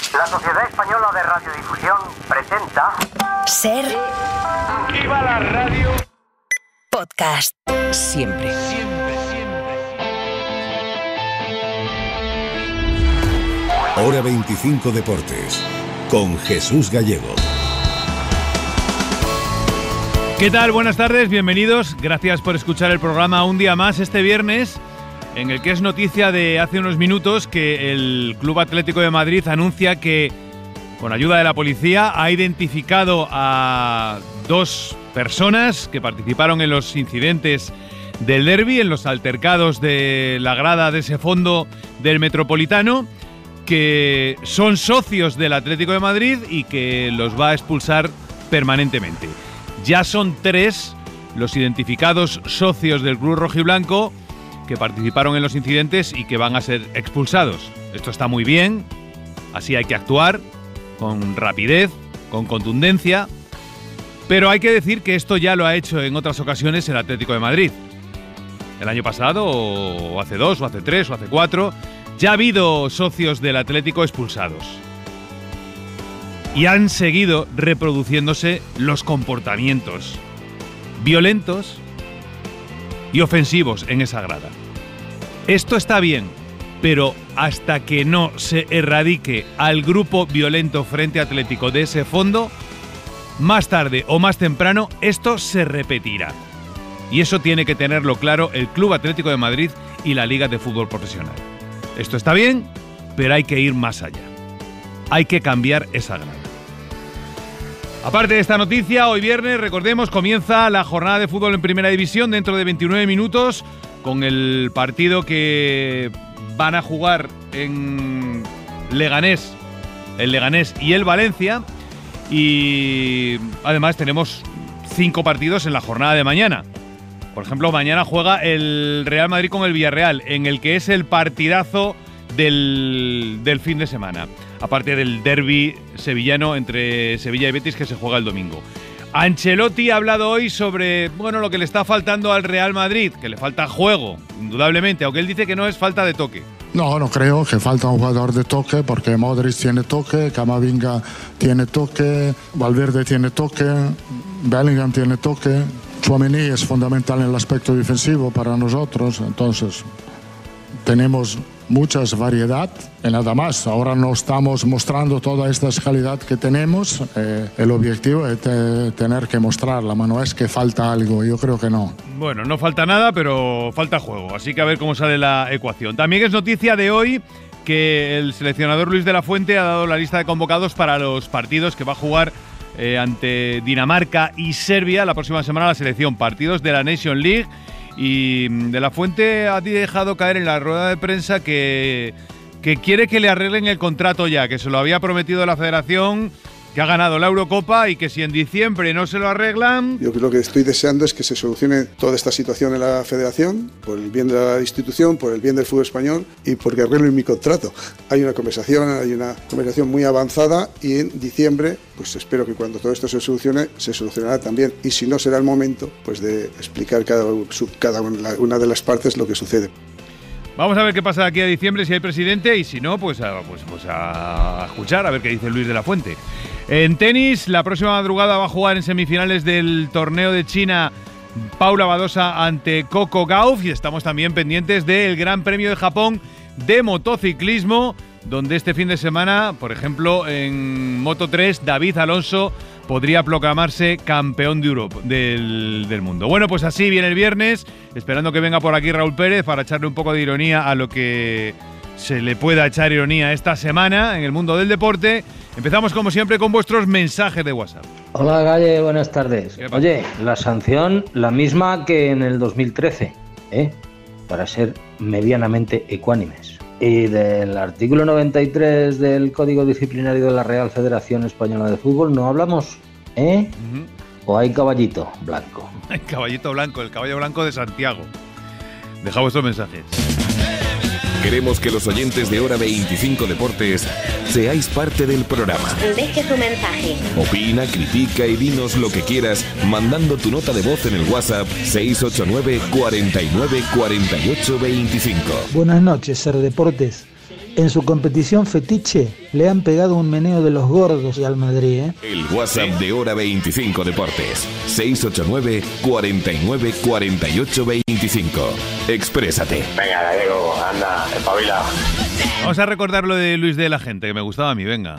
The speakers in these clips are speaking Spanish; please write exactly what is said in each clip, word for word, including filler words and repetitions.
La Sociedad Española de Radiodifusión presenta... Ser... Aquí va la radio... Podcast. Siempre. Siempre, siempre. Hora veinticinco Deportes, con Jesús Gallego. ¿Qué tal? Buenas tardes, bienvenidos. Gracias por escuchar el programa un día más este viernes, en el que es noticia de hace unos minutos que el Club Atlético de Madrid anuncia que, con ayuda de la policía, ha identificado a dos personas que participaron en los incidentes del derbi, en los altercados de la grada de ese fondo del Metropolitano, que son socios del Atlético de Madrid y que los va a expulsar permanentemente. Ya son tres los identificados socios del Club Rojiblanco que participaron en los incidentes y que van a ser expulsados. Esto está muy bien, así hay que actuar, con rapidez, con contundencia, pero hay que decir que esto ya lo ha hecho en otras ocasiones el Atlético de Madrid. El año pasado, o hace dos, o hace tres, o hace cuatro, ya ha habido socios del Atlético expulsados. Y han seguido reproduciéndose los comportamientos violentos y ofensivos en esa grada. Esto está bien, pero hasta que no se erradique al grupo violento Frente Atlético de ese fondo, más tarde o más temprano esto se repetirá. Y eso tiene que tenerlo claro el Club Atlético de Madrid y la Liga de Fútbol Profesional. Esto está bien, pero hay que ir más allá. Hay que cambiar esa grada. Aparte de esta noticia, hoy viernes, recordemos, comienza la jornada de fútbol en Primera División dentro de veintinueve minutos con el partido que van a jugar en Leganés, el Leganés y el Valencia. Y además tenemos cinco partidos en la jornada de mañana. Por ejemplo, mañana juega el Real Madrid con el Villarreal, en el que es el partidazo del, del fin de semana. Aparte del derbi sevillano entre Sevilla y Betis que se juega el domingo. Ancelotti ha hablado hoy sobre, bueno, lo que le está faltando al Real Madrid, que le falta juego, indudablemente, aunque él dice que no es falta de toque. No, no creo que falta un jugador de toque, porque Modric tiene toque, Camavinga tiene toque, Valverde tiene toque, Bellingham tiene toque, Tchouaméni es fundamental en el aspecto defensivo para nosotros, entonces tenemos muchas variedad y nada más. Ahora no estamos mostrando toda esta calidad que tenemos. Eh, el objetivo es te, tener que mostrarla, no es que falta algo, yo creo que no. Bueno, no falta nada, pero falta juego, así que a ver cómo sale la ecuación. También es noticia de hoy que el seleccionador Luis de la Fuente ha dado la lista de convocados para los partidos que va a jugar eh, ante Dinamarca y Serbia la próxima semana la selección. Partidos de la Nation League. Y De la Fuente ha dejado caer en la rueda de prensa que, que quiere que le arreglen el contrato ya, que se lo había prometido la Federación, que ha ganado la Eurocopa y que si en diciembre no se lo arreglan... Yo lo que estoy deseando es que se solucione toda esta situación en la Federación, por el bien de la institución, por el bien del fútbol español y porque arreglen mi contrato. Hay una conversación, hay una conversación muy avanzada y en diciembre, pues espero que cuando todo esto se solucione, se solucionará también. Y si no, será el momento pues de explicar cada, cada una de las partes lo que sucede. Vamos a ver qué pasa de aquí a diciembre, si hay presidente, y si no, pues a, pues, pues a escuchar, a ver qué dice Luis de la Fuente. En tenis, la próxima madrugada va a jugar en semifinales del torneo de China Paula Badosa ante Coco Gauff, y estamos también pendientes del Gran Premio de Japón de motociclismo, donde este fin de semana, por ejemplo, en Moto tres, David Alonso podría proclamarse campeón de Europa, del, del mundo. Bueno, pues así viene el viernes, esperando que venga por aquí Raúl Pérez para echarle un poco de ironía a lo que se le pueda echar ironía esta semana en el mundo del deporte. Empezamos como siempre con vuestros mensajes de WhatsApp. Hola Galle, buenas tardes. Oye, la sanción la misma que en el dos mil trece, ¿eh? Para ser medianamente ecuánimes. Y del artículo noventa y tres del Código Disciplinario de la Real Federación Española de Fútbol no hablamos, ¿eh? Uh-huh. ¿O hay caballito blanco? El caballito blanco, el caballo blanco de Santiago. Deja vuestros mensajes. Queremos que los oyentes de Hora veinticinco Deportes seáis parte del programa. Deje tu mensaje. Opina, critica y dinos lo que quieras mandando tu nota de voz en el WhatsApp seis ocho nueve, cuarenta y nueve, cuarenta y ocho veinticinco. Buenas noches, Ser Deportes. en su competición fetiche le han pegado un meneo de los gordos al Madrid, ¿eh? El WhatsApp de Hora veinticinco Deportes. seis ocho nueve, cuarenta y nueve, cuarenta y ocho, veinticinco. Exprésate. Venga, Gallego, anda, espabila. Vamos a recordar lo de Luis de la Gente, que me gustaba a mí, venga.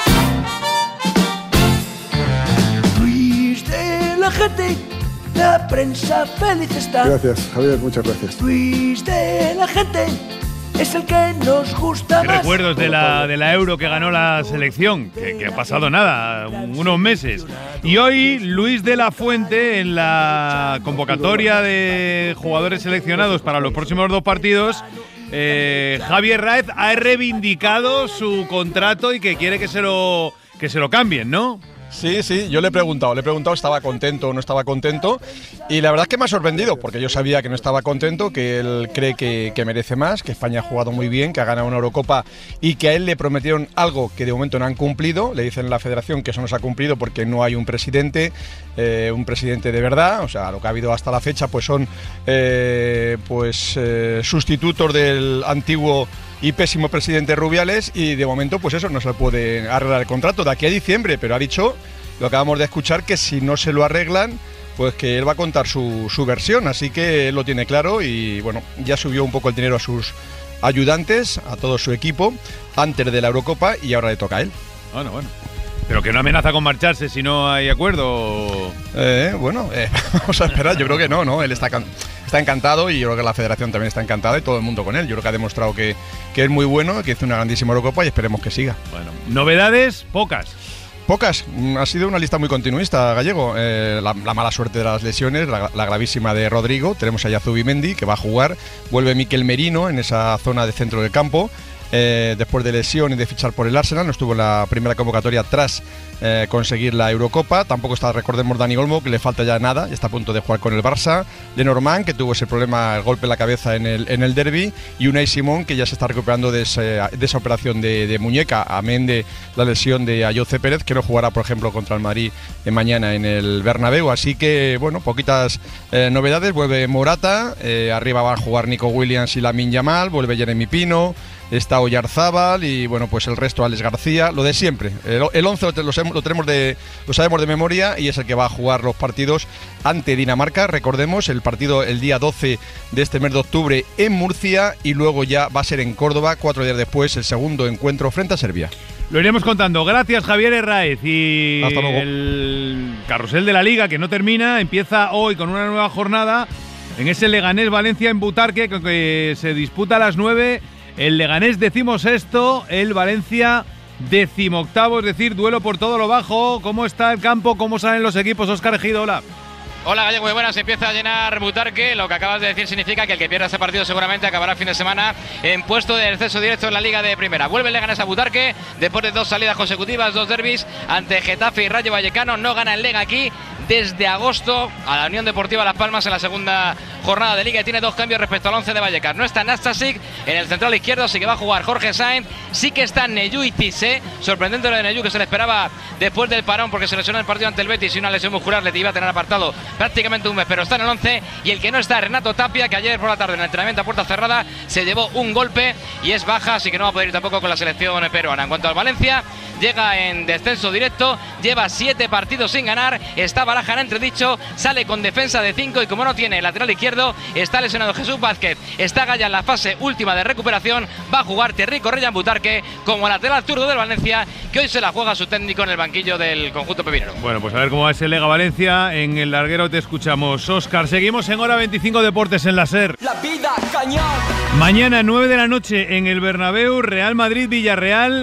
Luis de la Gente, la prensa feliz está. Gracias, Javier, muchas gracias. Luis de la Gente es el que nos gusta más. Recuerdos de la, de la Euro que ganó la selección, que, que ha pasado nada, unos meses. Y hoy Luis de la Fuente, en la convocatoria de jugadores seleccionados para los próximos dos partidos, eh, Javier Raez ha reivindicado su contrato y que quiere que se lo, que se lo cambien, ¿no? Sí, sí, yo le he preguntado, le he preguntado si estaba contento o no estaba contento y la verdad es que me ha sorprendido porque yo sabía que no estaba contento, que él cree que, que merece más, que España ha jugado muy bien, que ha ganado una Eurocopa y que a él le prometieron algo que de momento no han cumplido. Le dicen en la federación que eso no se ha cumplido porque no hay un presidente, eh, un presidente de verdad, o sea, lo que ha habido hasta la fecha pues son eh, pues eh, sustitutos del antiguo y pésimo presidente Rubiales y de momento pues eso, no se le puede arreglar el contrato de aquí a diciembre, pero ha dicho, lo acabamos de escuchar, que si no se lo arreglan pues que él va a contar su, su versión, así que él lo tiene claro y bueno, ya subió un poco el dinero a sus ayudantes, a todo su equipo antes de la Eurocopa y ahora le toca a él. Bueno, bueno. Pero que no amenaza con marcharse si no hay acuerdo. Eh, bueno, eh, vamos a esperar, yo creo que no, ¿no? Él está, está encantado y yo creo que la federación también está encantada y todo el mundo con él. Yo creo que ha demostrado que, que es muy bueno, que hizo una grandísima Eurocopa y esperemos que siga. Bueno, novedades, pocas. Pocas, ha sido una lista muy continuista, Gallego. Eh, la, la mala suerte de las lesiones, la, la gravísima de Rodrigo. Tenemos a Zubimendi, que va a jugar. Vuelve Mikel Merino en esa zona de centro del campo. Eh, después de lesión y de fichar por el Arsenal, no estuvo en la primera convocatoria tras eh, conseguir la Eurocopa. Tampoco está, recordemos, Dani Olmo, que le falta ya nada y está a punto de jugar con el Barça. Lenormand, que tuvo ese problema, el golpe en la cabeza en el, en el derbi. Y Unai Simón, que ya se está recuperando de, ese, de esa operación de, de muñeca, amén de la lesión de Ayoce Pérez, que no jugará, por ejemplo, contra el Madrid de mañana en el Bernabéu. Así que, bueno, poquitas eh, novedades. Vuelve Morata, eh, arriba van a jugar Nico Williams y Lamine Yamal, vuelve Jeremy Pino, está Oyarzábal y bueno, pues el resto Alex García, lo de siempre. El, el once lo, lo, lo tenemos de, lo sabemos de memoria y es el que va a jugar los partidos ante Dinamarca. Recordemos, el partido el día doce de este mes de octubre en Murcia y luego ya va a ser en Córdoba, cuatro días después, el segundo encuentro frente a Serbia. Lo iremos contando. Gracias, Javier Herráez. Y hasta luego. El carrusel de la Liga, que no termina, empieza hoy con una nueva jornada en ese Leganés-Valencia en Butarque, que se disputa a las nueve. El Leganés decimosexto, el Valencia decimoctavo, es decir, duelo por todo lo bajo. ¿Cómo está el campo? ¿Cómo salen los equipos? Óscar Ejido, hola. Hola, Gallego, muy buenas. Se empieza a llenar Butarque. Lo que acabas de decir significa que el que pierda ese partido seguramente acabará el fin de semana en puesto de descenso directo en la Liga de Primera. Vuelve el Leganés a Butarque después de dos salidas consecutivas, dos derbis ante Getafe y Rayo Vallecano. No gana el Lega aquí desde agosto a la Unión Deportiva Las Palmas en la segunda jornada de Liga y tiene dos cambios respecto al once de Vallecas. No está Nastasic en el central izquierdo, así que va a jugar Jorge Sainz. Sí que está Neyu y Cissé. Sorprendente lo de Neyu, que se le esperaba después del parón porque se lesionó el partido ante el Betis y una lesión muscular le iba a tener apartado prácticamente un mes, pero está en el once. Y el que no está es Renato Tapia, que ayer por la tarde en el entrenamiento a puerta cerrada se llevó un golpe y es baja, así que no va a poder ir tampoco con la selección peruana. En cuanto al Valencia, llega en descenso directo, lleva siete partidos sin ganar, está Baraja en entredicho, sale con defensa de cinco y como no tiene lateral izquierdo, está lesionado Jesús Vázquez, está Gaya en la fase última de recuperación, va a jugar Thierry Correia en Butarque como lateral zurdo del Valencia, que hoy se la juega su técnico en el banquillo del conjunto pepinero. Bueno, pues a ver cómo va ese Lega Valencia. En el larguero te escuchamos, Óscar. Seguimos en Hora veinticinco Deportes en la SER. La vida cañón. Mañana nueve de la noche en el Bernabéu, Real Madrid-Villarreal.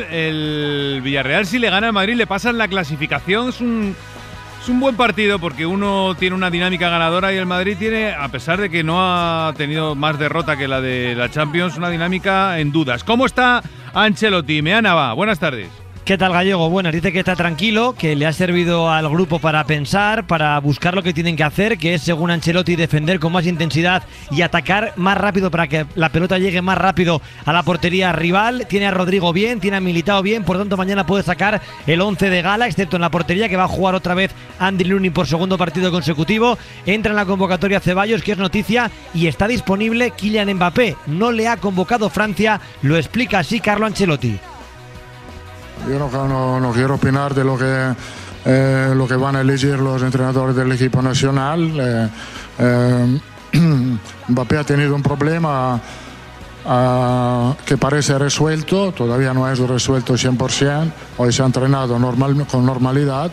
El Villarreal, si le gana al Madrid, le pasan la clasificación. Es un, es un buen partido porque uno tiene una dinámica ganadora y el Madrid tiene, a pesar de que no ha tenido más derrota que la de la Champions, una dinámica en dudas. ¿Cómo está Ancelotti? Meana va. Buenas tardes. ¿Qué tal, Gallego? Bueno, dice que está tranquilo, que le ha servido al grupo para pensar, para buscar lo que tienen que hacer, que es, según Ancelotti, defender con más intensidad y atacar más rápido para que la pelota llegue más rápido a la portería rival. Tiene a Rodrigo bien, tiene a Militao bien, por tanto mañana puede sacar el once de gala, excepto en la portería, que va a jugar otra vez Andy Lunin por segundo partido consecutivo. Entra en la convocatoria Ceballos, que es noticia, y está disponible Kylian Mbappé. No le ha convocado Francia, lo explica así Carlo Ancelotti. Yo no, no, no quiero opinar de lo que, eh, lo que van a elegir los entrenadores del equipo nacional. Eh, eh, Mbappé ha tenido un problema uh, que parece resuelto, todavía no es resuelto cien por ciento. Hoy se ha entrenado normal, con normalidad.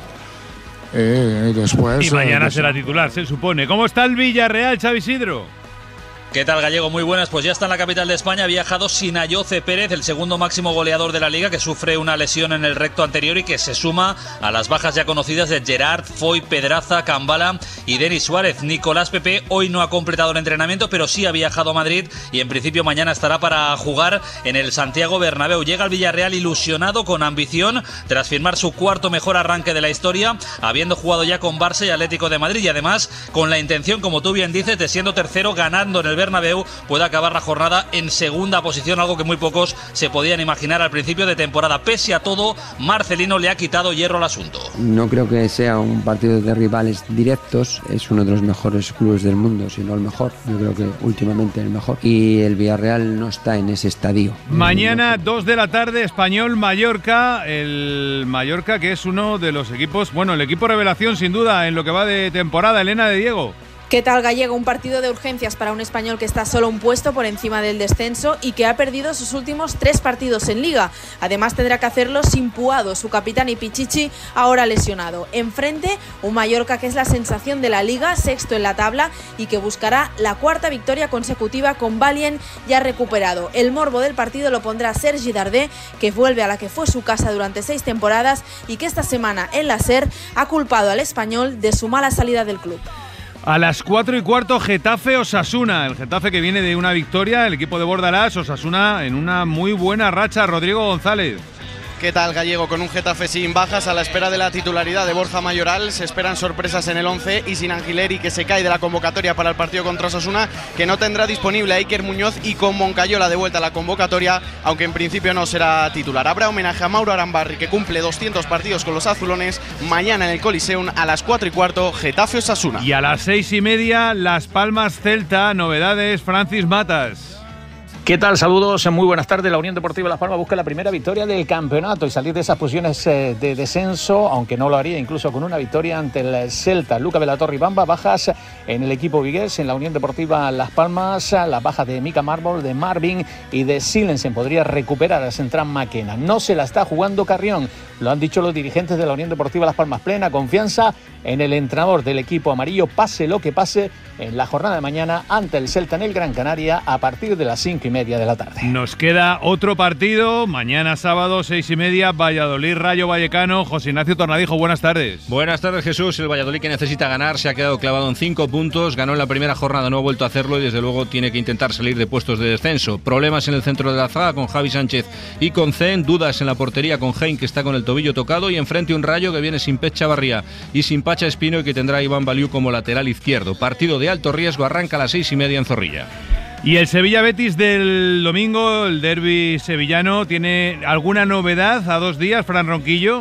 Eh, después, y mañana eh, será titular, se supone. ¿Cómo está el Villarreal, Xavi Isidro? ¿Qué tal, Gallego? Muy buenas. Pues ya está en la capital de España. Ha viajado Sinayoce Pérez, el segundo máximo goleador de la Liga, que sufre una lesión en el recto anterior y que se suma a las bajas ya conocidas de Gerard, Foy, Pedraza, Cambala y Denis Suárez. Nicolás Pepe hoy no ha completado el entrenamiento, pero sí ha viajado a Madrid y en principio mañana estará para jugar en el Santiago Bernabéu. Llega al Villarreal ilusionado, con ambición, tras firmar su cuarto mejor arranque de la historia, habiendo jugado ya con Barça y Atlético de Madrid, y además con la intención, como tú bien dices, de, siendo tercero, ganando en el Bernabéu, puede acabar la jornada en segunda posición, algo que muy pocos se podían imaginar al principio de temporada. Pese a todo, Marcelino le ha quitado hierro al asunto. No creo que sea un partido de rivales directos, es uno de los mejores clubes del mundo, si no el mejor. Yo creo que últimamente el mejor, y el Villarreal no está en ese estadio. Mañana, dos de la tarde, Español-Mallorca, el Mallorca que es uno de los equipos, bueno, el equipo revelación sin duda en lo que va de temporada. Elena de Diego. ¿Qué tal, Gallego? Un partido de urgencias para un Español que está solo un puesto por encima del descenso y que ha perdido sus últimos tres partidos en Liga. Además tendrá que hacerlo sin Puado, su capitán, y Pichichi, ahora lesionado. Enfrente, un Mallorca que es la sensación de la Liga, sexto en la tabla, y que buscará la cuarta victoria consecutiva con Valien ya recuperado. El morbo del partido lo pondrá Sergi Darder, que vuelve a la que fue su casa durante seis temporadas y que esta semana en la SER ha culpado al Español de su mala salida del club. A las cuatro y cuarto, Getafe-Osasuna. El Getafe que viene de una victoria, el equipo de Bordalás. Osasuna en una muy buena racha. Rodrigo González. ¿Qué tal, Gallego? Con un Getafe sin bajas, a la espera de la titularidad de Borja Mayoral, se esperan sorpresas en el once, y sin Angileri, que se cae de la convocatoria para el partido contra Osasuna, que no tendrá disponible a Iker Muñoz, y con Moncayola de vuelta a la convocatoria, aunque en principio no será titular. Habrá homenaje a Mauro Arambarri, que cumple doscientos partidos con los azulones, mañana en el Coliseum a las cuatro y cuarto, Getafe-Osasuna. Y a las seis y media, Las Palmas-Celta. Novedades, Francis Matas. ¿Qué tal? Saludos, muy buenas tardes. La Unión Deportiva Las Palmas busca la primera victoria del campeonato y salir de esas posiciones eh, de descenso, aunque no lo haría incluso con una victoria ante el Celta. Luca Velatorre y Bamba, bajas en el equipo vigués. En la Unión Deportiva Las Palmas, las bajas de Mika Marble, de Marvin y de Silensen. Podría recuperar a Central Maquena. No se la está jugando Carrión, lo han dicho los dirigentes de la Unión Deportiva Las Palmas. Plena confianza en el entrenador del equipo amarillo, pase lo que pase en la jornada de mañana ante el Celta en el Gran Canaria a partir de las cinco y media de la tarde. Nos queda otro partido, mañana sábado, seis y media, Valladolid Rayo Vallecano. José Ignacio Tornadijo, buenas tardes. Buenas tardes, Jesús. El Valladolid, que necesita ganar, se ha quedado clavado en cinco puntos, ganó en la primera jornada, no ha vuelto a hacerlo y desde luego tiene que intentar salir de puestos de descenso. Problemas en el centro de la zaga con Javi Sánchez y con Zen, dudas en la portería con Hein, que está con el tobillo tocado, y enfrente un Rayo que viene sin Pech Chavarría y sin Pacha Espino y que tendrá a Iván Baliu como lateral izquierdo. Partido de alto riesgo, arranca a las seis y media en Zorrilla. Y el Sevilla-Betis del domingo, el derbi sevillano, ¿tiene alguna novedad a dos días, Fran Ronquillo?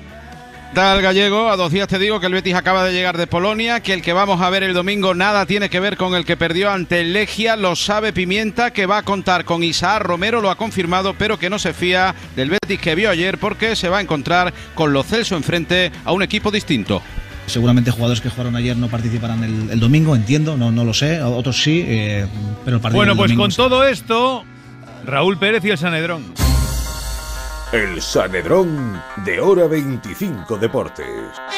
Tal, Gallego, a dos días te digo que el Betis acaba de llegar de Polonia, que el que vamos a ver el domingo nada tiene que ver con el que perdió ante el Legia, lo sabe Pimienta, que va a contar con Isaac Romero, lo ha confirmado, pero que no se fía del Betis que vio ayer, porque se va a encontrar con Lo Celso enfrente a un equipo distinto. Seguramente jugadores que jugaron ayer no participarán el, el domingo, entiendo, no, no lo sé, otros sí, eh, pero el partido Bueno, del pues domingo con sí. todo esto, Raúl Pérez y el Sanedrón. El Sanedrón de Hora veinticinco Deportes.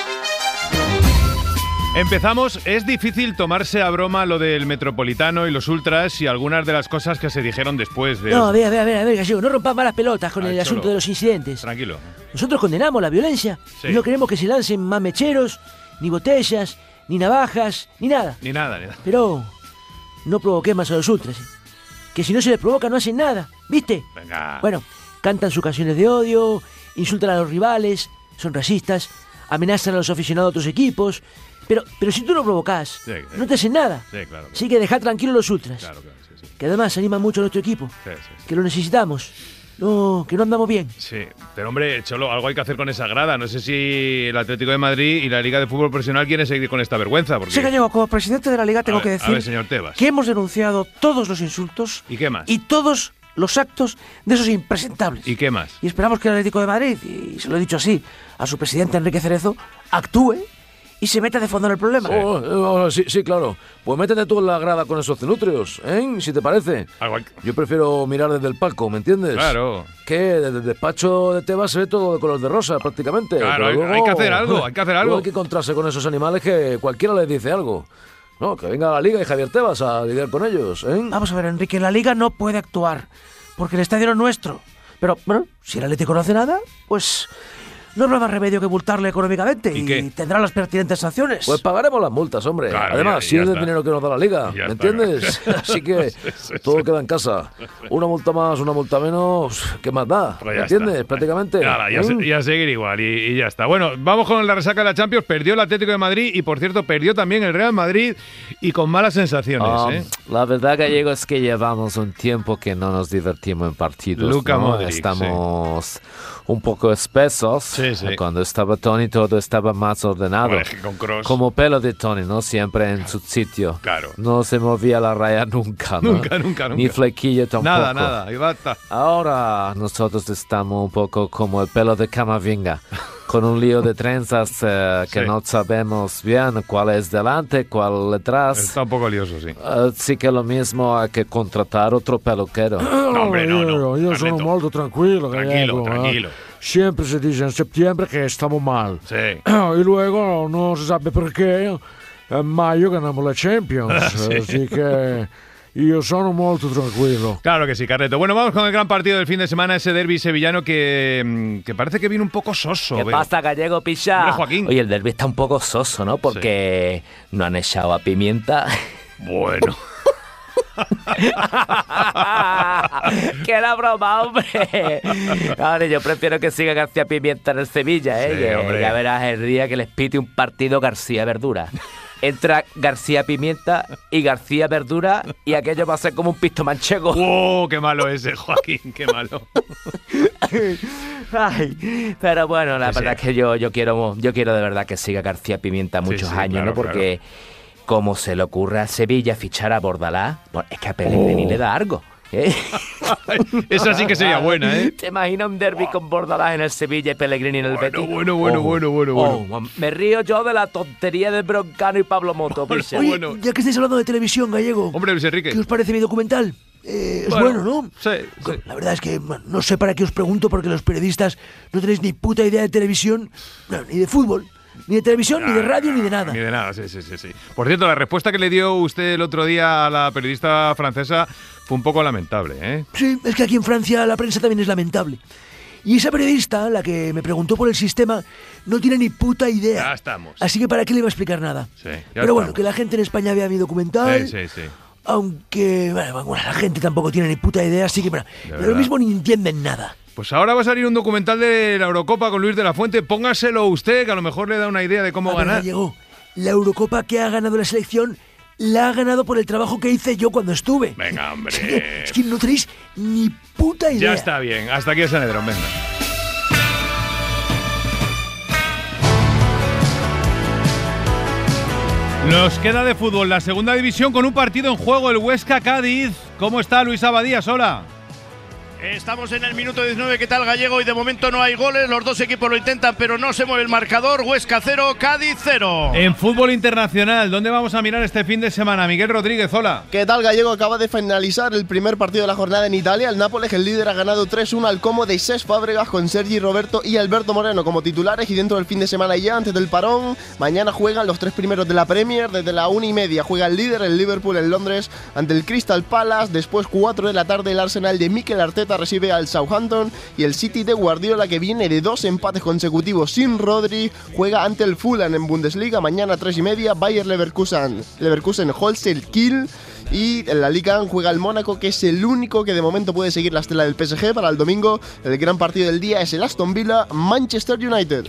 Empezamos. Es difícil tomarse a broma lo del Metropolitano y los ultras y algunas de las cosas que se dijeron después de... No, a ver, a ver, a ver, a ver, Gallego, no rompas más las pelotas con Ah, el Cholo. asunto de los incidentes. Tranquilo. Nosotros condenamos la violencia Sí. y no queremos que se lancen más mecheros, ni botellas, ni navajas, ni nada. Ni nada, ni nada. Pero no provoques más a los ultras, ¿eh? Que si no se les provoca no hacen nada, ¿viste? Venga. Bueno, cantan sus canciones de odio insultan a los rivales, son racistas, amenazan a los aficionados de otros equipos. Pero, pero si tú no provocas, sí, sí. no te hacen nada. Sí, claro, claro. Así que dejad tranquilos los ultras. Claro, claro, sí, sí. Que además animan mucho a nuestro equipo. Sí, sí, sí. Que lo necesitamos. No, que no andamos bien. Sí, pero hombre, Cholo, algo hay que hacer con esa grada. No sé si el Atlético de Madrid y la Liga de Fútbol Profesional quieren seguir con esta vergüenza. Porque... Sí, Gallego, como presidente de la Liga tengo ver, que decir a ver, señor Tebas. que hemos denunciado todos los insultos. ¿Y qué más? Y todos los actos de esos impresentables. ¿Y qué más? Y esperamos que el Atlético de Madrid, y se lo he dicho así, a su presidente Enrique Cerezo, actúe y se meta de fondo en el problema. Sí. Oh, oh, sí, sí, claro. Pues métete tú en la grada con esos cenutrios, ¿eh? Si te parece. Algo... Yo prefiero mirar desde el palco, ¿me entiendes? Claro. Que desde el despacho de Tebas se ve todo de color de rosa, prácticamente. Claro, hay, luego, hay que hacer algo, hay que hacer algo. Hay que encontrarse con esos animales que cualquiera les dice algo. No, que venga la Liga y Javier Tebas a lidiar con ellos, ¿eh? Vamos a ver, Enrique, la Liga no puede actuar, porque el estadio no es nuestro. Pero, bueno, si el Atlético no hace nada, pues... no habrá más remedio que multarle económicamente y, y tendrá las pertinentes sanciones. Pues pagaremos las multas, hombre. Claro, Además, ya, si ya es está. el dinero que nos da la Liga, Ya ¿me está. entiendes? Así que Sí, sí, todo sí. queda en casa. Una multa más, una multa menos, ¿qué más da? Pues ¿Me ya entiendes? está. Prácticamente. Nada, ya, ¿Mm? se- ya seguir igual y, y ya está. Bueno, vamos con la resaca de la Champions. Perdió el Atlético de Madrid y, por cierto, perdió también el Real Madrid y con malas sensaciones. Ah, ¿eh? La verdad, Gallego, es que llevamos un tiempo que no nos divertimos en partidos. Luka ¿no? Modric, Estamos un poco espesos. Sí, sí. Cuando estaba Toni todo estaba más ordenado. Hombre, es que con Kroos. Como pelo de Toni, ¿no? Siempre en su sitio. Claro. No se movía la raya nunca, ¿no? Nunca, nunca, nunca. Ni flequillo tampoco. Nada, nada. Ahí va, está. Ahora nosotros estamos un poco como el pelo de Camavinga, con un lío de trenzas eh, que Sí. no sabemos bien cuál es delante, cuál detrás. Está un poco lioso, sí. Así que lo mismo hay que contratar otro peluquero. No, hombre, no, no. Io sono Carleto. molto tranquillo, Tranquilo, Gallego, eh. tranquilo. Siempre se dice en septiembre que estamos mal. Sí. Y luego no se sabe perché en mayo ganamos la Champions. Sí. Así que io sono molto tranquillo. Claro que sí, Carleto. Bueno, vamos con el gran partido del fin de semana, ese derbi sevillano que, mm, que parece que viene un poco soso. ¿Qué veo. pasa, Gallego, picha? Hombre, Joaquín. Oye, el derbi está un poco soso, ¿no? Porque no han echado a Pimienta. Bueno. ¡Que era broma, hombre! Ahora, yo prefiero que siga García Pimienta en el Sevilla, ¿eh? Sí, Que hombre. ya verás el día que les pite un partido García Verdura. Entra García Pimienta y García Verdura y aquello va a ser como un pisto manchego. ¡Oh, qué malo ese, Joaquín! ¡Qué malo! Ay, pero bueno, la Sí, verdad sí. es que yo, yo quiero yo quiero de verdad que siga García Pimienta muchos sí, años, claro, ¿no? Porque como se le ocurra a Sevilla fichar a Bordalás, bueno, es que a Pellegrini Oh. le da algo. ¿eh? Esa sí que sería buena, ¿eh? ¿Te imaginas un derbi con Bordalás en el Sevilla y Pellegrini en el Betis? Bueno, bueno, Oh, bueno, bueno, oh, bueno. me río yo de la tontería de Broncano y Pablo Moto, picha. Oye, ya que estáis hablando de televisión, Gallego, Hombre, Luis Enrique. ¿qué os parece mi documental? Eh, es Bueno, bueno, ¿no? Sí, sí. La verdad es que bueno, no sé para qué os pregunto, porque los periodistas no tenéis ni puta idea de televisión, no, ni de fútbol, ni de televisión, ni de radio, ni de nada. Ni de nada, sí, sí, sí, sí. Por cierto, la respuesta que le dio usted el otro día a la periodista francesa fue un poco lamentable, ¿eh? Sí, es que aquí en Francia la prensa también es lamentable. Y esa periodista, la que me preguntó por el sistema, no tiene ni puta idea. Ya estamos. Así que para qué le iba a explicar nada. Sí, ya Pero bueno, estamos. que la gente en España vea mi documental. Sí, sí, sí. Aunque, bueno, bueno, la gente tampoco tiene ni puta idea, así que, bueno, De lo verdad. mismo ni entienden nada. Pues ahora va a salir un documental de la Eurocopa con Luis de la Fuente. Póngaselo usted, que a lo mejor le da una idea de cómo A ver, ganar. Gallego, la Eurocopa que ha ganado la selección la ha ganado por el trabajo que hice yo cuando estuve. Venga, hombre. Es que, es que no tenéis ni puta idea. Ya está bien. Hasta aquí el Sanedrón, venga. Nos queda de fútbol la segunda división con un partido en juego, el Huesca-Cádiz. ¿Cómo está Luis Abadías? Hola. Estamos en el minuto diecinueve. ¿Qué tal, Gallego? Y de momento no hay goles. Los dos equipos lo intentan, pero no se mueve el marcador. Huesca cero, Cádiz cero. En fútbol internacional, ¿dónde vamos a mirar este fin de semana? Miguel Rodríguez, hola. ¿Qué tal, Gallego? Acaba de finalizar el primer partido de la jornada en Italia. El Nápoles, el líder, ha ganado tres uno al Como de Cesc Fábregas con Sergi Roberto y Alberto Moreno como titulares. Y dentro del fin de semana ya, antes del parón, mañana juegan los tres primeros de la Premier. Desde la una y media juega el líder, el Liverpool, en Londres, ante el Crystal Palace. Después, cuatro de la tarde, el Arsenal de Mikel Arteta recibe al Southampton. Y el City de Guardiola, que viene de dos empates consecutivos sin Rodri, juega ante el Fulham en Bundesliga. Mañana, tres y media, Bayer Leverkusen, Leverkusen Holstein Kiel. Y en la Liga juega el Mónaco, que es el único que de momento puede seguir la estela del P S G. Para el domingo, el gran partido del día es el Aston Villa-Manchester United.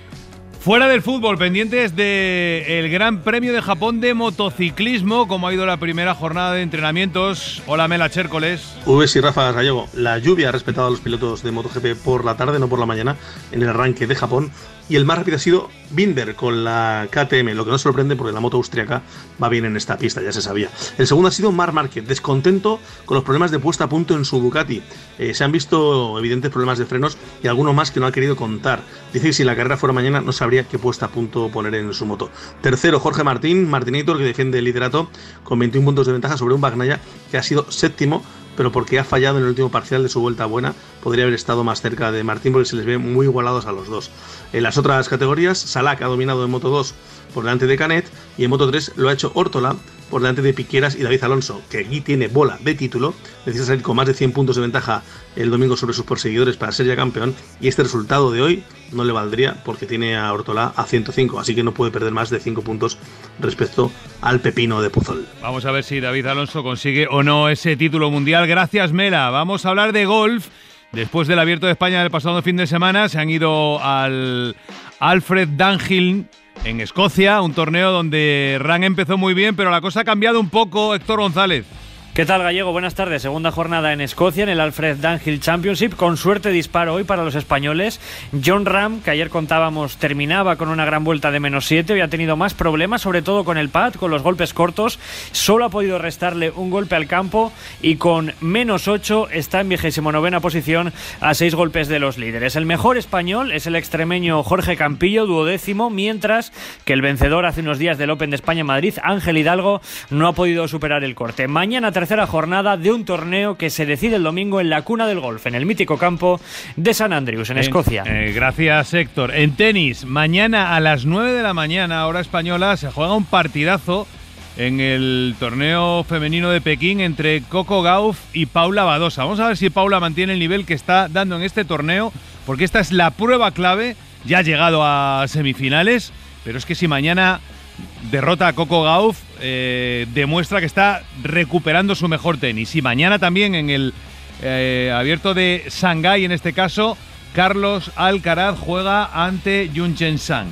Fuera del fútbol, pendientes del Gran Premio de Japón de motociclismo, como ha ido la primera jornada de entrenamientos. Hola, Mela Chércoles. Uves y Rafa Gallego. La lluvia ha respetado a los pilotos de MotoGP por la tarde, no por la mañana, en el arranque de Japón. Y el más rápido ha sido Binder con la K T M, lo que no sorprende porque la moto austriaca va bien en esta pista, ya se sabía. El segundo ha sido Marc Márquez, descontento con los problemas de puesta a punto en su Ducati. Eh, se han visto evidentes problemas de frenos y alguno más que no ha querido contar. Dice que si la carrera fuera mañana no sabría qué puesta a punto poner en su moto. Tercero, Jorge Martín, Martinator, que defiende el liderato con veintiún puntos de ventaja sobre un Bagnaia que ha sido séptimo, pero porque ha fallado en el último parcial de su vuelta buena. Podría haber estado más cerca de Martín porque se les ve muy igualados a los dos. En las otras categorías, Salak ha dominado en Moto dos por delante de Canet y en Moto tres lo ha hecho Ortola por delante de Piqueras y David Alonso, que aquí tiene bola de título. Necesita salir con más de cien puntos de ventaja el domingo sobre sus perseguidores para ser ya campeón, y este resultado de hoy no le valdría porque tiene a Ortola a ciento cinco, así que no puede perder más de cinco puntos respecto al pepino de Puzol. Vamos a ver si David Alonso consigue o no ese título mundial. Gracias, Mela. Vamos a hablar de golf. Después del Abierto de España del pasado fin de semana, se han ido al Alfred Dunhill en Escocia, un torneo donde Ran empezó muy bien, pero la cosa ha cambiado un poco. Héctor González. ¿Qué tal, Gallego? Buenas tardes. Segunda jornada en Escocia, en el Alfred Dunhill Championship. Con suerte disparo hoy para los españoles. Jon Rahm, que ayer contábamos, terminaba con una gran vuelta de menos siete. Hoy ha tenido más problemas, sobre todo con el pad, con los golpes cortos. Solo ha podido restarle un golpe al campo y con menos ocho está en vigésimo novena posición a seis golpes de los líderes. El mejor español es el extremeño Jorge Campillo, duodécimo, mientras que el vencedor hace unos días del Open de España en Madrid, Ángel Hidalgo, no ha podido superar el corte. Mañana tercera jornada de un torneo que se decide el domingo en la cuna del golf, en el mítico campo de San Andrews, en Escocia. Eh, gracias, Héctor. En tenis, mañana a las nueve de la mañana, hora española, se juega un partidazo en el torneo femenino de Pekín entre Coco Gauff y Paula Badosa. Vamos a ver si Paula mantiene el nivel que está dando en este torneo, porque esta es la prueba clave. Ya ha llegado a semifinales, pero es que si mañana derrota a Coco Gauff, eh, demuestra que está recuperando su mejor tenis. Y mañana también en el eh, Abierto de Shanghái, en este caso, Carlos Alcaraz juega ante Yun Chen Sang.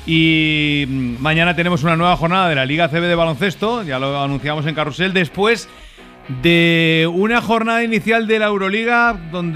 Y mañana tenemos una nueva jornada de la Liga A C B de baloncesto, ya lo anunciamos en Carrusel, después de una jornada inicial de la Euroliga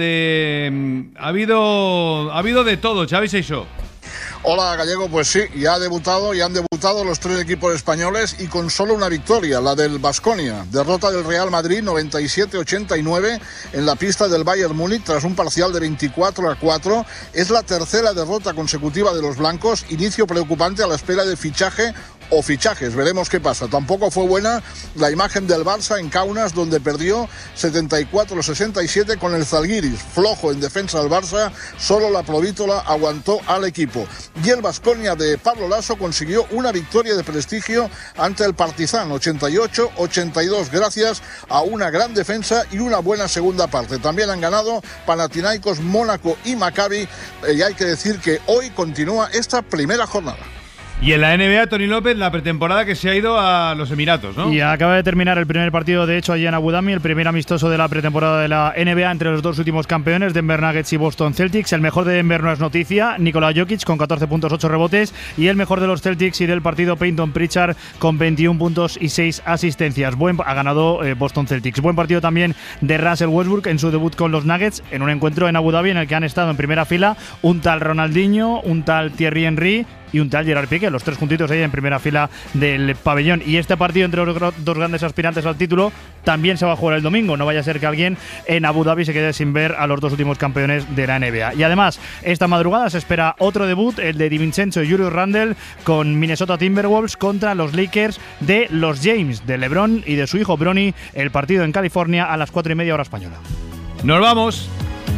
donde ha habido, ha habido de todo. Xavi Seixó. Hola, Gallego, pues sí, ya ha debutado y han debutado los tres equipos españoles y con solo una victoria, la del Baskonia. Derrota del Real Madrid noventa y siete a ochenta y nueve en la pista del Bayern Múnich tras un parcial de veinticuatro a cuatro. Es la tercera derrota consecutiva de los blancos, inicio preocupante a la espera de fichaje o fichajes, veremos qué pasa. Tampoco fue buena la imagen del Barça en Kaunas, donde perdió setenta y cuatro a sesenta y siete con el Zalgiris. Flojo en defensa del Barça, solo la Provítola aguantó al equipo. Y el Baskonia de Pablo Lasso consiguió una victoria de prestigio ante el Partizan, ochenta y ocho a ochenta y dos, gracias a una gran defensa y una buena segunda parte. También han ganado Panathinaikos, Mónaco y Maccabi, y hay que decir que hoy continúa esta primera jornada. Y en la N B A, Tony López, la pretemporada que se ha ido a los Emiratos, ¿no? Y acaba de terminar el primer partido, de hecho, allí en Abu Dhabi, el primer amistoso de la pretemporada de la N B A entre los dos últimos campeones, Denver Nuggets y Boston Celtics. El mejor de Denver no es noticia, Nikola Jokic con catorce puntos, ocho rebotes, y el mejor de los Celtics y del partido, Peyton Pritchard con veintiún puntos y seis asistencias. Buen, ha ganado eh, Boston Celtics. Buen partido también de Russell Westbrook en su debut con los Nuggets, en un encuentro en Abu Dhabi en el que han estado en primera fila un tal Ronaldinho, un tal Thierry Henry y un tal Gerard Piqué, los tres juntitos ahí en primera fila del pabellón. Y este partido entre los dos grandes aspirantes al título también se va a jugar el domingo. No vaya a ser que alguien en Abu Dhabi se quede sin ver a los dos últimos campeones de la N B A. Y además, esta madrugada se espera otro debut, el de DiVincenzo y Julius Randle con Minnesota Timberwolves contra los Lakers de los James, de LeBron y de su hijo Bronny. El partido en California a las cuatro y media hora española. Nos vamos.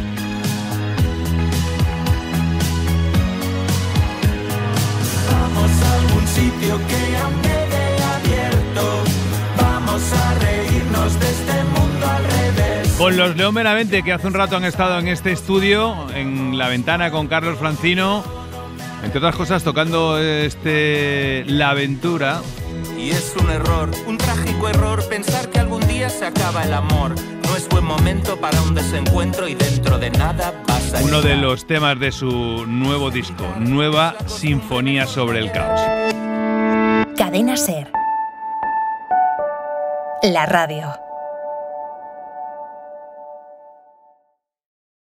Sitio que aún quede abierto, vamos a reírnos de este mundo al revés. Con los León Benavente, que hace un rato han estado en este estudio, en La Ventana con Carlos Francino, entre otras cosas tocando este La Aventura. y es un error, un trágico error pensar que algún día se acaba el amor. No es buen momento para un desencuentro y dentro de nada vas a Uno de los temas de su nuevo disco, Nueva Sinfonía sobre el Caos. Cadena SER. La radio.